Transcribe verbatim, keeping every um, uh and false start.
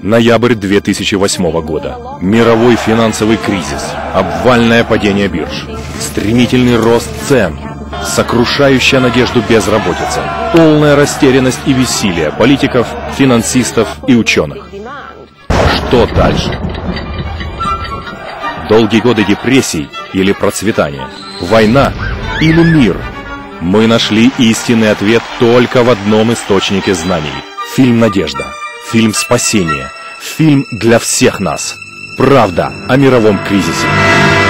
Ноябрь две тысячи восьмого года. Мировой финансовый кризис, обвальное падение бирж, стремительный рост цен, сокрушающая надежду безработица, полная растерянность и бессилие политиков, финансистов и ученых. Что дальше? Долгие годы депрессий или процветания? Война или мир? Мы нашли истинный ответ только в одном источнике знаний. Фильм «Надежда». Фильм «Спасение». Фильм для всех нас. Правда о мировом кризисе.